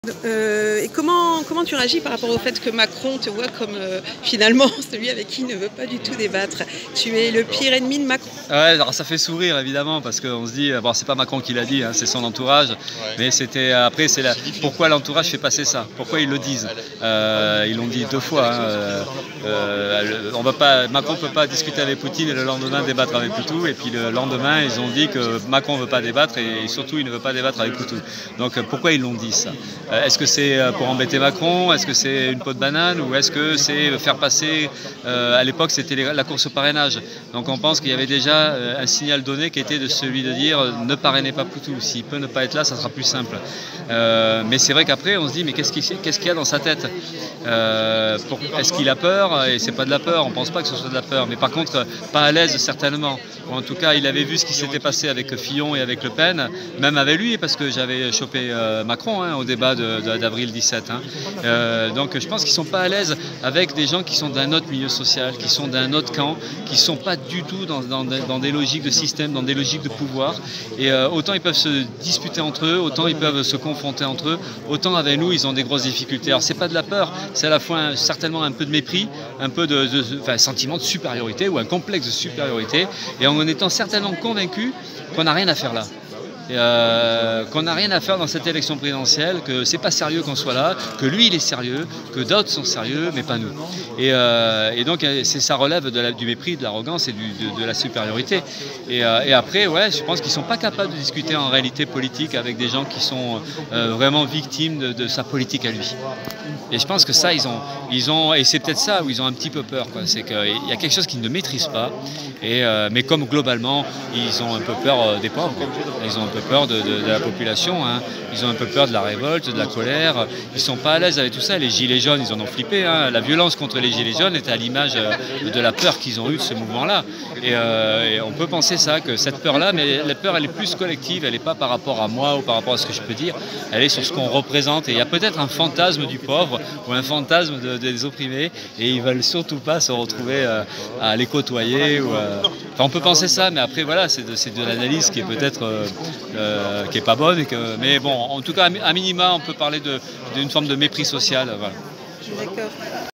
Et comment tu réagis par rapport au fait que Macron te voit comme finalement celui avec qui il ne veut pas du tout débattre? Tu es le pire ennemi de Macron? Ouais, alors ça fait sourire évidemment parce qu'on se dit, bon c'est pas Macron qui l'a dit, hein, c'est son entourage, mais c'était après pourquoi l'entourage fait passer ça, pourquoi ils le disent. Ils l'ont dit 2 fois. Macron ne peut pas discuter avec Poutine et le lendemain débattre avec Poutou, et puis le lendemain ils ont dit que Macron ne veut pas débattre et surtout il ne veut pas débattre avec Poutou. Donc pourquoi ils l'ont dit ça? Est-ce que c'est pour embêter Macron? Est-ce que c'est une peau de banane? Ou est-ce que c'est faire passer, à l'époque c'était la course au parrainage, donc on pense qu'il y avait déjà un signal donné qui était de celui de dire ne parrainez pas Poutou, s'il peut ne pas être là ça sera plus simple. Mais c'est vrai qu'après on se dit mais qu'est-ce qu'il y a dans sa tête? Est-ce qu'il a peur? Et c'est pas de la peur, on pense pas que ce soit de la peur, mais par contre pas à l'aise certainement. Ou en tout cas il avait vu ce qui s'était passé avec Fillon et avec Le Pen, même avec lui, parce que j'avais chopé Macron au débat d'avril 17. Donc je pense qu'ils ne sont pas à l'aise avec des gens qui sont d'un autre milieu social, qui sont d'un autre camp, qui ne sont pas du tout dans des logiques de système, dans des logiques de pouvoir. Et autant ils peuvent se disputer entre eux, autant ils peuvent se confronter entre eux, autant avec nous ils ont des grosses difficultés. Alors c'est pas de la peur, c'est à la fois certainement un peu de mépris, un peu un sentiment de supériorité ou un complexe de supériorité, et en étant certainement convaincu qu'on n'a rien à faire là. Qu'on n'a rien à faire dans cette élection présidentielle, que c'est pas sérieux qu'on soit là, que lui il est sérieux, que d'autres sont sérieux, mais pas nous. Et donc ça relève du mépris, de l'arrogance et de la supériorité. Et après, ouais, je pense qu'ils sont pas capables de discuter en réalité politique avec des gens qui sont vraiment victimes de sa politique à lui. Et je pense que ça, et c'est peut-être ça où ils ont un petit peu peur, c'est qu'il y a quelque chose qu'ils ne maîtrisent pas, mais comme globalement, ils ont un peu peur des pauvres, ils ont un peu peur de la population, ils ont un peu peur de la révolte, de la colère, ils sont pas à l'aise avec tout ça. Les gilets jaunes, ils en ont flippé, la violence contre les gilets jaunes est à l'image de la peur qu'ils ont eue de ce mouvement-là. Et on peut penser ça, que cette peur-là, mais la peur elle est plus collective, elle n'est pas par rapport à moi ou par rapport à ce que je peux dire, elle est sur ce qu'on représente, et il y a peut-être un fantasme du pauvre ou un fantasme des opprimés, et ils veulent surtout pas se retrouver à les côtoyer. Enfin, on peut penser ça, mais après voilà, c'est de l'analyse qui est peut-être qui est pas bonne, mais bon, en tout cas à minima on peut parler d'une forme de mépris social. Voilà. D'accord.